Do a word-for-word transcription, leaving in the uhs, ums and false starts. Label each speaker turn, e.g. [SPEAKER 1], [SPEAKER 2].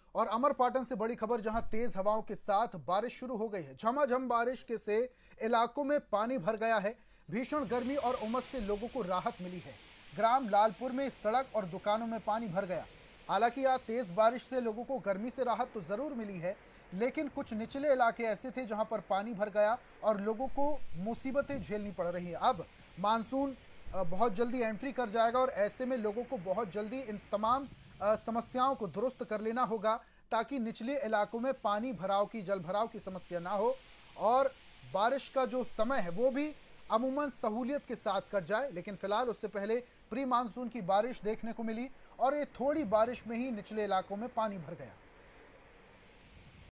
[SPEAKER 1] और अमरपाटन से बड़ी खबर, जहां तेज हवाओं के साथ बारिश शुरू हो गई है। झमाझम बारिश के से इलाकों में पानी भर गया है। भीषण गर्मी और उमस से लोगों को राहत मिली है। ग्राम लालपुर में सड़क और दुकानों में पानी भर गया। हालांकि आज तेज बारिश से लोगों को गर्मी से राहत तो जरूर मिली है, लेकिन कुछ निचले इलाके ऐसे थे जहां पर पानी भर गया और लोगों को मुसीबतें झेलनी पड़ रही हैं। अब मानसून बहुत जल्दी एंट्री कर जाएगा और ऐसे में लोगों को बहुत जल्दी इन तमाम समस्याओं को दुरुस्त कर लेना होगा, ताकि निचले इलाकों में पानी भराव की जल भराव की समस्या ना हो और बारिश का जो समय है वो भी अमूमन सहूलियत के साथ कट जाए। लेकिन फिलहाल उससे पहले प्री मानसून की बारिश देखने को मिली और ये थोड़ी बारिश में ही निचले इलाकों में पानी भर गया।